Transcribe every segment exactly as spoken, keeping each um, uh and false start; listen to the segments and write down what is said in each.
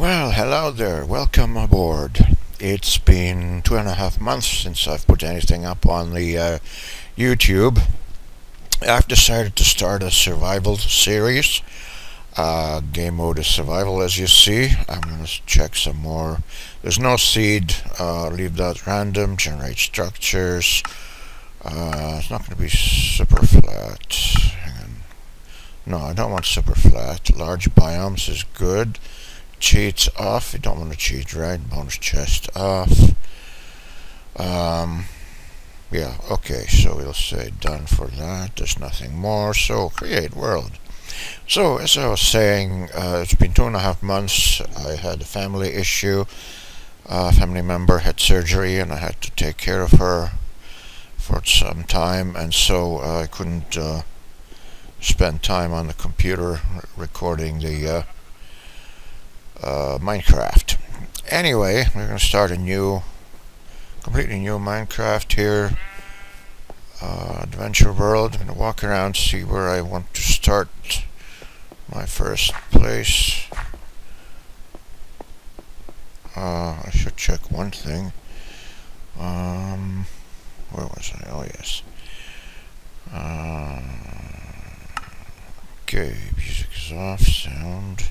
Well, hello there. Welcome aboard. It's been two and a half months since I've put anything up on the uh, YouTube. I've decided to start a survival series. Uh, game mode is survival, as you see. I'm going to check some more. There's no seed. Uh, leave that random. Generate structures. Uh, it's not going to be super flat. Hang on. No, I don't want super flat. Large biomes is good. Cheats off. You don't want to cheat, right? Bonus chest off. Um, yeah, okay, so we'll say done for that. There's nothing more. So create world. So as I was saying, uh, it's been two and a half months. I had a family issue. A family member had surgery, and I had to take care of her for some time, and so uh, I couldn't uh, spend time on the computer recording the uh, uh, Minecraft. Anyway, we're going to start a new, completely new Minecraft here. Uh, adventure world. I'm going to walk around, see where I want to start my first place. Uh, I should check one thing. Um, where was I? Oh, yes. Uh, okay, music is off. Sound.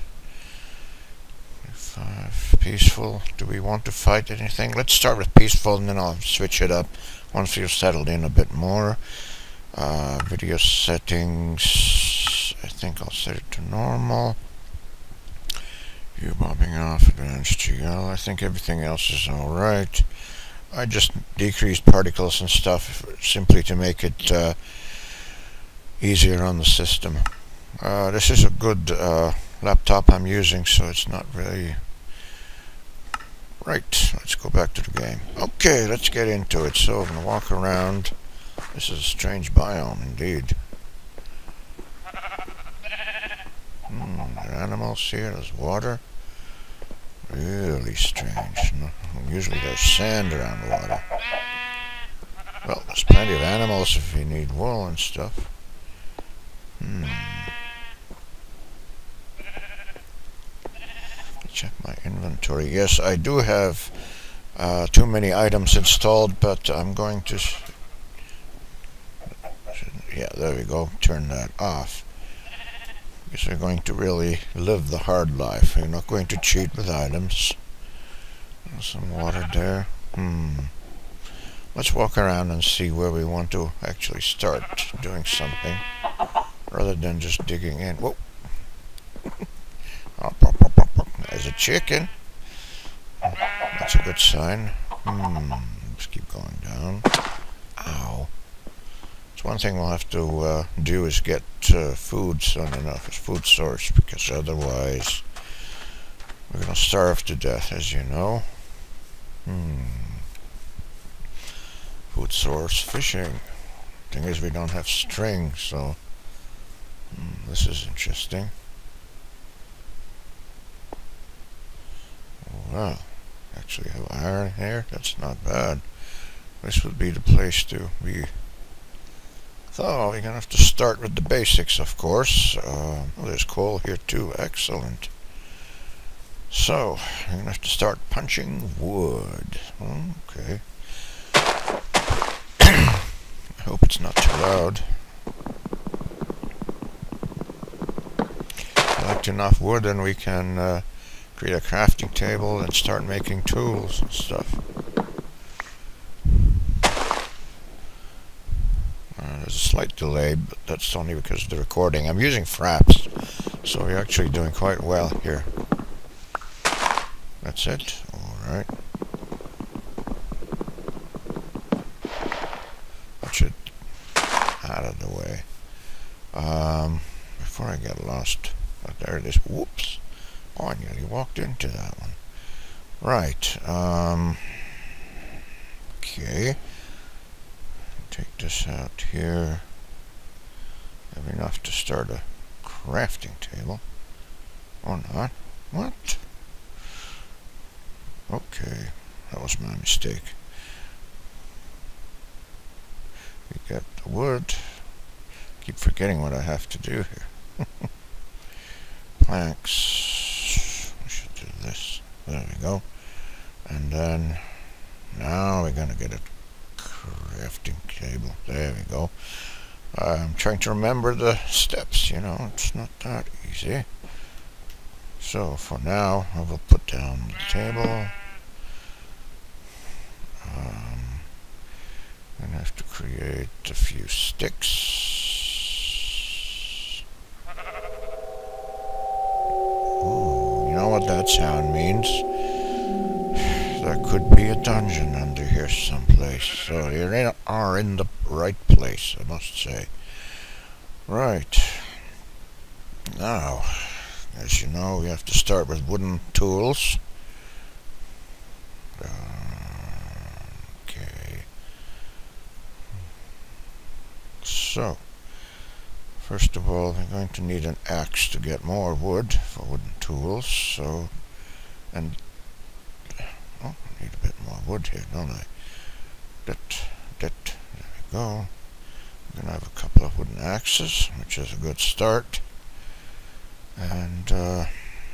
Five. Peaceful. Do we want to fight anything? Let's start with peaceful, and then I'll switch it up once we've settled in a bit more. Uh, video settings. I think I'll set it to normal. View bobbing off. Advanced G L. I think everything else is alright. I just decreased particles and stuff simply to make it uh, easier on the system. Uh, this is a good uh, laptop I'm using, so it's not really... Right, let's go back to the game. Okay, let's get into it. So I'm going to walk around. This is a strange biome, indeed. Hmm, there are animals here. There's water. Really strange. No, usually there's sand around the water. Well, there's plenty of animals if you need wool and stuff. Hmm. Check my inventory. Yes, I do have uh, too many items installed, but I'm going to... Yeah, there we go. Turn that off. Because we're going to really live the hard life. We're not going to cheat with items. There's some water there. Hmm. Let's walk around and see where we want to actually start doing something, rather than just digging in. Whoa! There's a chicken. That's a good sign. Hmm. Let's keep going down. Ow. So one thing we'll have to uh, do is get uh, food soon enough, as food source, because otherwise we're going to starve to death, as you know. Hmm. Food source, fishing. Thing is, we don't have string, so hmm, this is interesting. Wow, actually have iron here. That's not bad. This would be the place to be. So we're gonna have to start with the basics, of course. Uh, well, there's coal here too. Excellent. So we're gonna have to start punching wood. Okay. I hope it's not too loud. Collect enough wood, and we can. Uh, Create a crafting table and start making tools and stuff. Uh, there's a slight delay, but that's only because of the recording. I'm using Fraps, so we're actually doing quite well here. That's it. Alright. Push it out of the way. Um, before I get lost. Oh, there it is. Whoops. Oh, I nearly walked into that one. Right. Um, okay. Take this out here. Have enough to start a crafting table. Or not. What? Okay. That was my mistake. We got the wood. Keep forgetting what I have to do here. Planks. I should do this. There we go. And then now we're gonna get a crafting table. There we go. I'm trying to remember the steps, you know, it's not that easy. So for now, I will put down the table. Um, I'm gonna have to create a few sticks. Ooh, you know what that sound means? There could be a dungeon under here someplace. So you are in the right place, I must say. Right. Now, as you know, we have to start with wooden tools. Uh, okay. So, first of all, we're going to need an axe to get more wood for wooden tools. So, and oh, I need a bit more wood here, don't I? That, that, there we go. I'm gonna have a couple of wooden axes, which is a good start. And uh,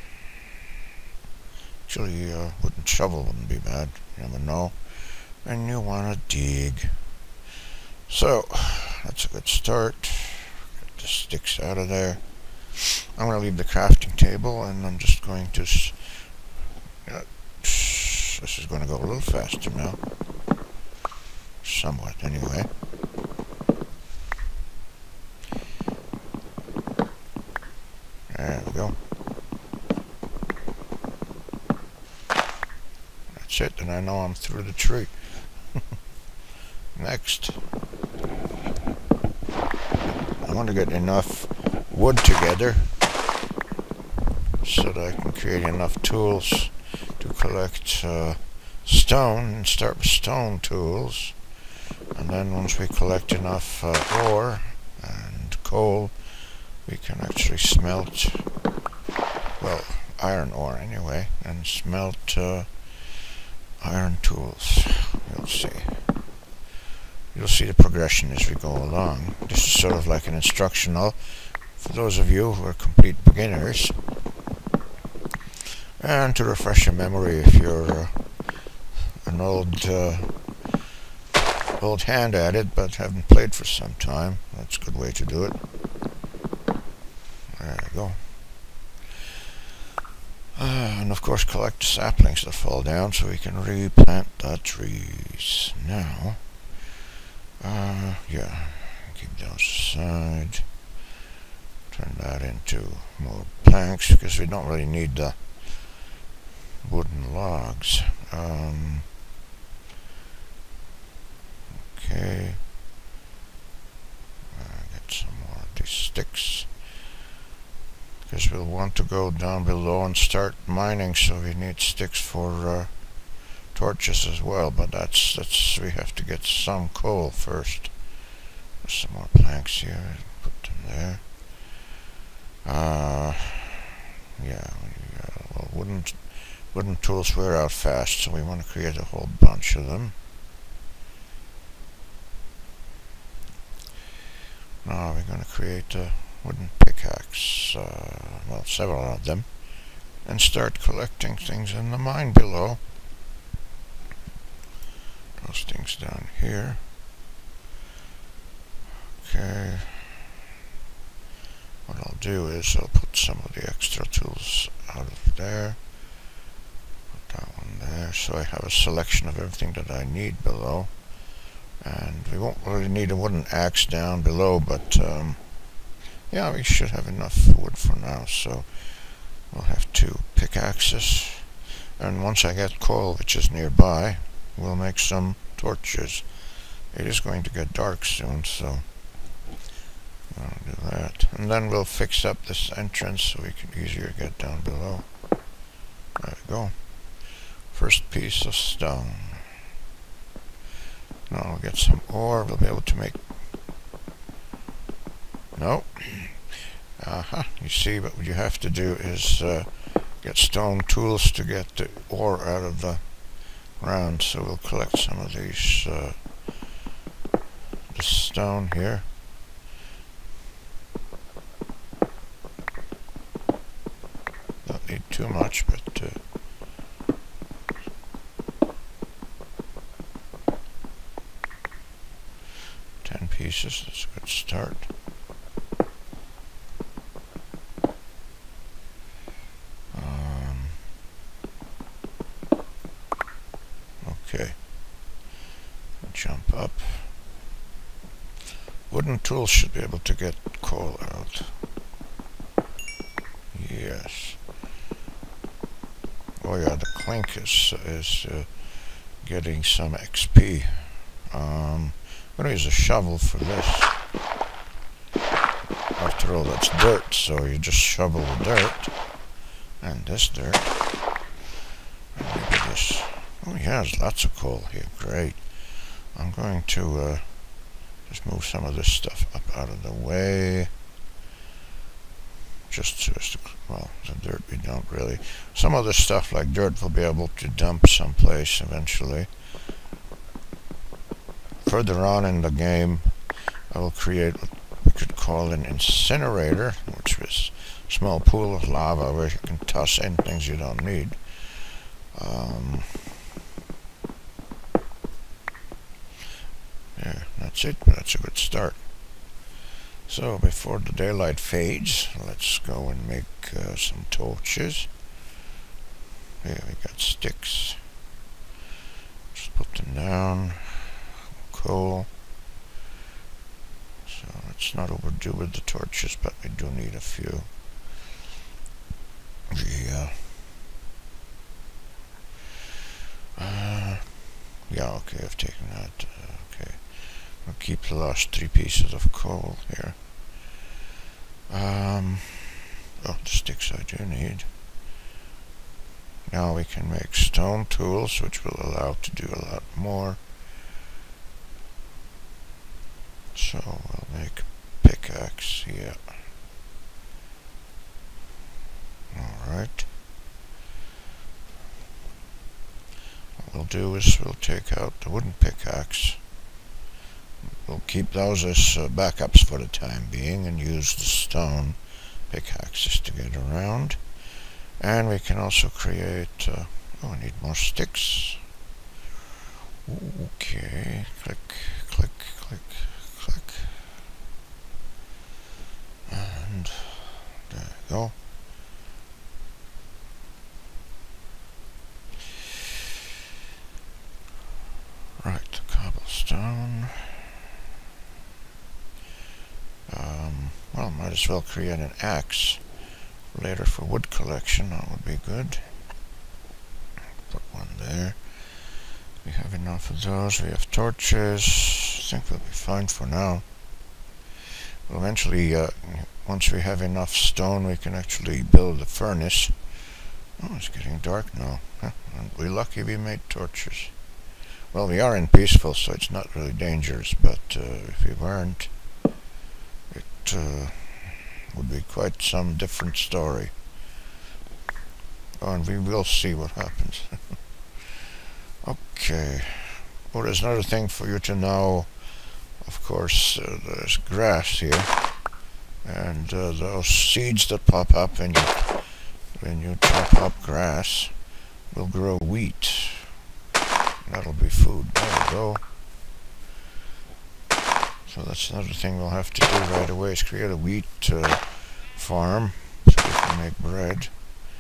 actually, a wooden shovel wouldn't be bad. You never know. And you want to dig. So that's a good start. Get the sticks out of there. I'm going to leave the crafting table, and I'm just going to. Uh, this is going to go a little faster now. Somewhat, anyway. There we go. That's it, and I know I'm through the tree. Next. I want to get enough wood together so that I can create enough tools to collect uh, stone and start with stone tools. And then once we collect enough uh, ore and coal, we can actually smelt, well, iron ore anyway, and smelt uh, iron tools. You'll see. You'll see the progression as we go along. This is sort of like an instructional for those of you who are complete beginners. And to refresh your memory if you're uh, an old, uh, old hand at it but haven't played for some time, that's a good way to do it. There we go. Uh, and of course collect the saplings that fall down so we can replant the trees. Now, uh, yeah, keep those aside. Turn that into more planks because we don't really need the wooden logs. Um, okay. Uh, get some more of these sticks. Because we'll want to go down below and start mining, so we need sticks for uh, torches as well. But that's that's we have to get some coal first. There's some more planks here. Put them there. Uh, yeah, we, uh, well, wooden wooden tools wear out fast, so we want to create a whole bunch of them. Now we're going to create a wooden pickaxe, uh, well, several of them, and start collecting things in the mine below. Those things down here. Okay. What I'll do is I'll put some of the extra tools out of there. Put that one there, so I have a selection of everything that I need below. And we won't really need a wooden axe down below, but um, yeah, we should have enough wood for now, so we'll have two pickaxes. And once I get coal, which is nearby, we'll make some torches. It is going to get dark soon, so I'll do that. And then we'll fix up this entrance so we can easier get down below. There we go. First piece of stone. Now I'll get some ore. We'll be able to make... No. Uh-huh. You see, what you have to do is uh, get stone tools to get the ore out of the ground. So we'll collect some of these, uh, the stone here. Don't need too much, but uh, pieces. That's a good start. Um, okay. Jump up. Wooden tools should be able to get coal out. Yes. Oh yeah, the clink is, is uh, getting some X P. Um, I'm going to use a shovel for this. After all, that's dirt, so you just shovel the dirt. And this dirt. And maybe this. Oh yeah, there's lots of coal here. Great. I'm going to uh, just move some of this stuff up out of the way. Just, just well, the dirt we don't really. Some of the stuff like dirt we'll be able to dump someplace eventually. Further on in the game, I will create what we could call an incinerator, which is a small pool of lava where you can toss in things you don't need. Um, yeah, that's it. That's a good start. So before the daylight fades, let's go and make uh, some torches. Here we got sticks. Just put them down. Coal. So let's not overdo with the torches, but we do need a few. Yeah. Uh, yeah, okay, I've taken that. Uh, okay. I'll keep the last three pieces of coal here. Um, oh, the sticks I do need. Now we can make stone tools, which will allow to do a lot more. So we'll make a pickaxe here. Alright. What we'll do is we'll take out the wooden pickaxe. We'll keep those as uh, backups for the time being and use the stone pickaxes to get around. And we can also create, uh, oh, I need more sticks. Okay, click, click, click, click. And there we go. Right, cobblestone. Um, well, might as well create an axe later for wood collection. That would be good. Put one there. We have enough of those. We have torches. I think we'll be fine for now. Well, eventually, uh, once we have enough stone, we can actually build a furnace. Oh, it's getting dark now. Huh? Aren't we lucky we made torches? Well, we are in peaceful, so it's not really dangerous, but uh, if we weren't, it uh, would be quite some different story. Oh, and we will see what happens. Okay. Well, there's another thing for you to know. Of course, uh, there's grass here, and uh, those seeds that pop up when you when you chop up grass will grow wheat. That'll be food. There we go. So that's another thing we'll have to do right away, is create a wheat uh, farm so we can make bread.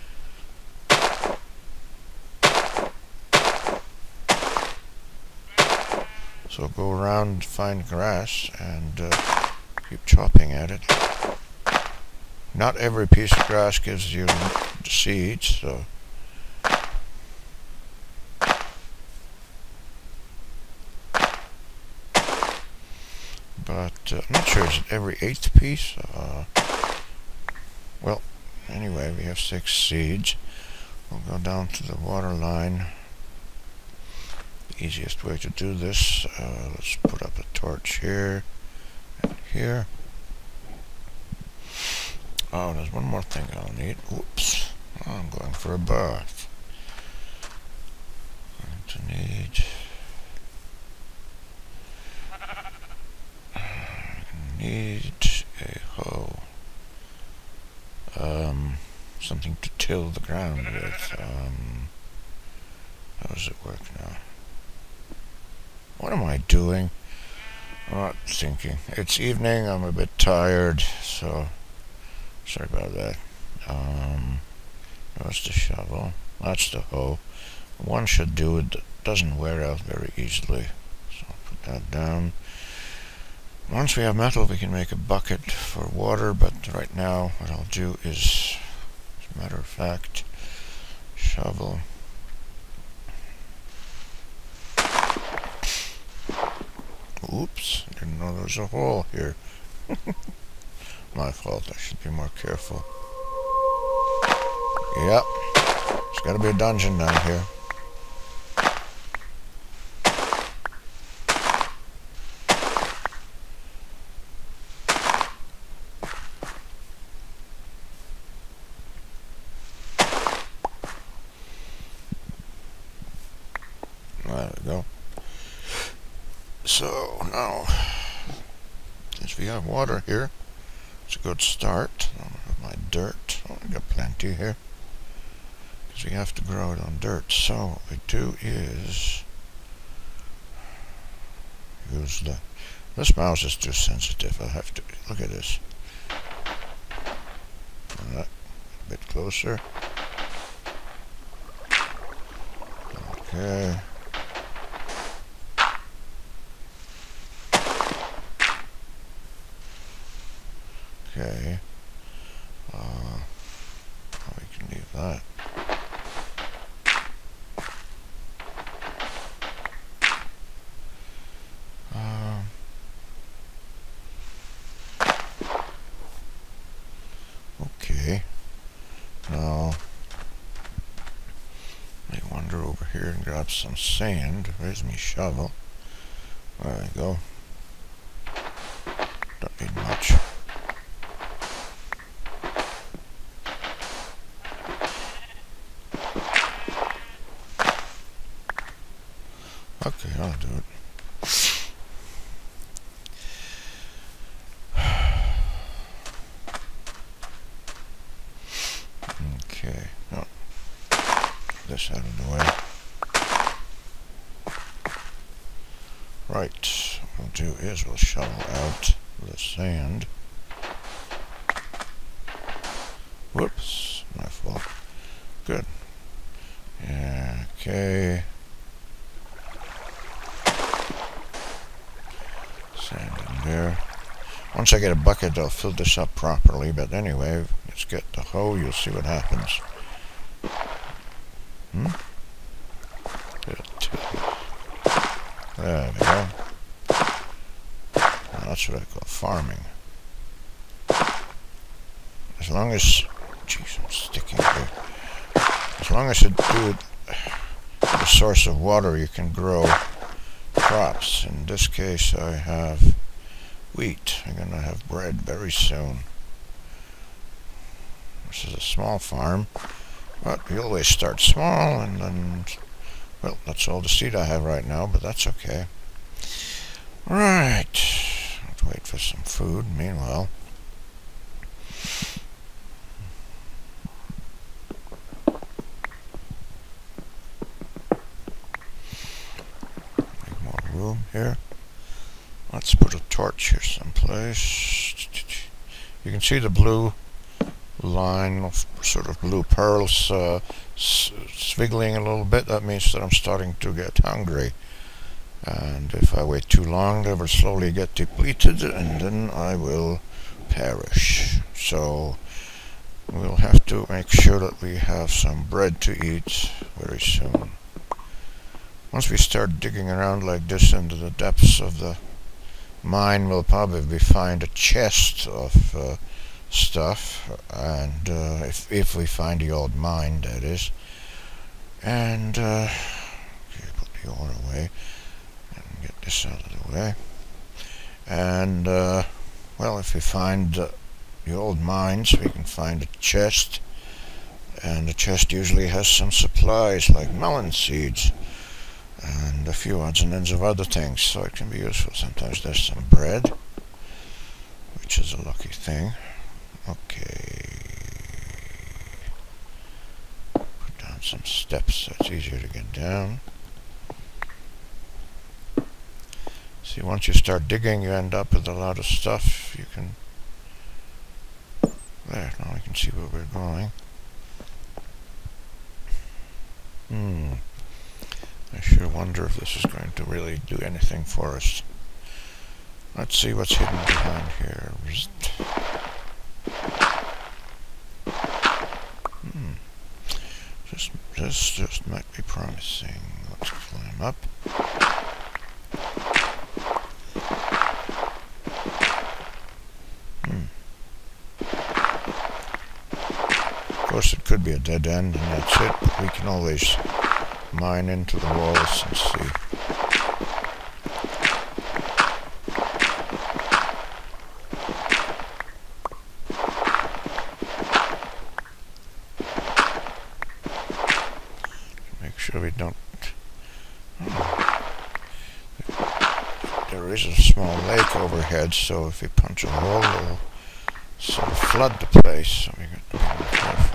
So go around, find grass, and uh, keep chopping at it. Not every piece of grass gives you the seeds, so... But uh, I'm not sure, is it every eighth piece? Uh, well, anyway, we have six seeds. We'll go down to the water line. The easiest way to do this, uh, let's put up a torch here and here. Oh, there's one more thing I'll need. Oops, oh, I'm going for a bath. Going to need... need a hoe. Um, something to till the ground with. Um, how does it work now? What am I doing? I'm not thinking. It's evening, I'm a bit tired, so sorry about that. Um, that's the shovel. That's the hoe. One should do it. Doesn't wear out very easily. So I'll put that down. Once we have metal, we can make a bucket for water, but right now what I'll do is, as a matter of fact, shovel. Oops, didn't know there was a hole here. My fault, I should be more careful. Yep, there's gotta be a dungeon down here. There we go. So now, since we have water here, it's a good start. I have my dirt. Oh, I got plenty here. Because we have to grow it on dirt. So what we do is use the. This mouse is too sensitive. I have to look at this. Uh, a bit closer. Okay. Okay. Uh, we can leave that. Um. Okay. Now, I wander over here and grab some sand. Where's my shovel? There we go. Don't need much. Okay, I'll do it. Okay, oh, this out of the way. Right, what we'll do is we'll shovel out the sand. Whoops, my fault. Good. Yeah, okay. Sand in there. Once I get a bucket, I'll fill this up properly, but anyway, let's get the hoe, you'll see what happens. Hmm? There we go. Now that's what I call farming. As long as... Jeez, I'm sticking here. As long as you do it the source of water, you can grow crops. In this case, I have wheat. I'm going to have bread very soon. This is a small farm, but we always start small, and then, well, that's all the seed I have right now, but that's okay. Right, let's wait for some food. Meanwhile, make more room here. Let's put a torch here someplace. You can see the blue line of sort of blue pearls uh, swiggling a little bit. That means that I'm starting to get hungry, and if I wait too long they will slowly get depleted and then I will perish. So we'll have to make sure that we have some bread to eat very soon. Once we start digging around like this into the depths of the mine, we'll probably find a chest of uh, stuff, and uh, if, if we find the old mine, that is. And uh, okay, put the ore away and get this out of the way. And uh, well, if we find uh, the old mines, we can find a chest, and the chest usually has some supplies like melon seeds and a few odds and ends of other things, so it can be useful. Sometimes there's some bread, which is a lucky thing. Okay, put down some steps so it's easier to get down. See See, once you start digging, you end up with a lot of stuff. You can... There, now we can see where we're going. Hmm. I sure wonder if this is going to really do anything for us. Let's see what's hidden behind here. Hmm. This, this just might be promising. Let's climb up. Hmm. Of course, it could be a dead end, and that's it, but we can always mine into the walls and see. Make sure we don't... Oh. There is a small lake overhead, so if we punch a hole, it'll sort of flood the place, so we got to be more careful.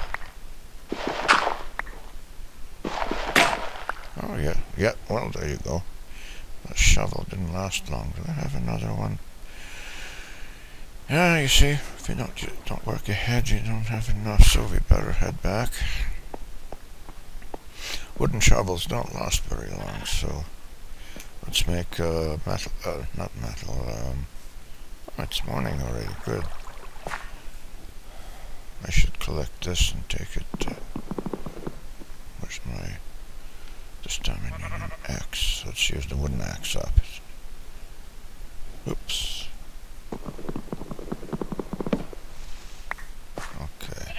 Oh yeah, yeah, well there you go. The shovel didn't last long. Do I have another one? Yeah, you see, if you don't, you don't work ahead, you don't have enough, so we better head back. Wooden shovels don't last very long, so let's make uh, metal, uh, not metal, um, oh, it's morning already, good. I should collect this and take it, uh, where's my... This time I need an axe. Let's use the wooden axe up. Oops. Okay.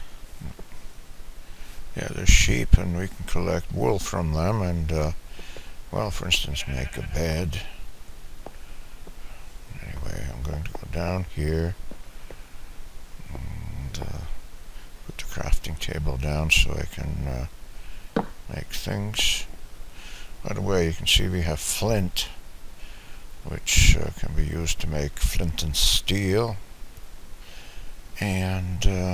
Yeah, there's sheep, and we can collect wool from them, and, uh, well, for instance, make a bed. Anyway, I'm going to go down here and uh, put the crafting table down so I can... Uh, make things. By the way, you can see we have flint, which uh, can be used to make flint and steel, and uh,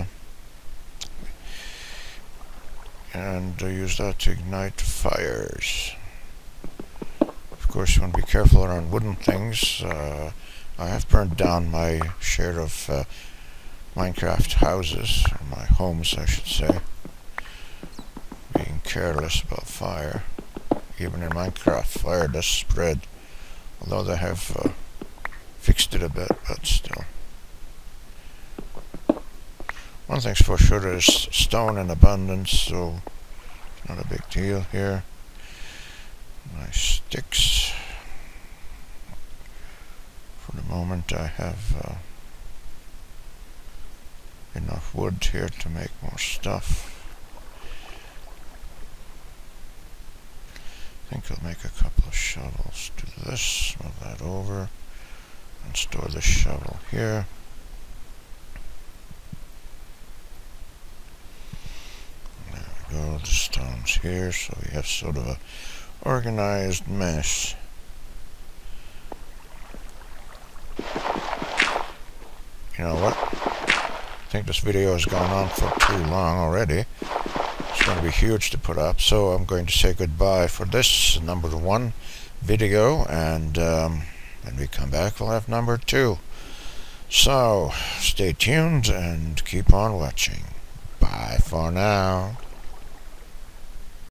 and uh, use that to ignite fires. Of course, you want to be careful around wooden things. Uh, I have burned down my share of uh, Minecraft houses, or my homes, I should say. Being careless about fire. Even in Minecraft, fire does spread. Although they have uh, fixed it a bit, but still. One thing's for sure, there's stone in abundance, so it's not a big deal here. My sticks. For the moment I have uh, enough wood here to make more stuff. I think I'll make a couple of shovels. Do this, move that over, and store the shovel here. There we go, the stone's here, so we have sort of a organized mess. You know what? I think this video has gone on for too long already. It's going to be huge to put up, so I'm going to say goodbye for this number one video, and um, when we come back we'll have number two. So stay tuned and keep on watching. Bye for now.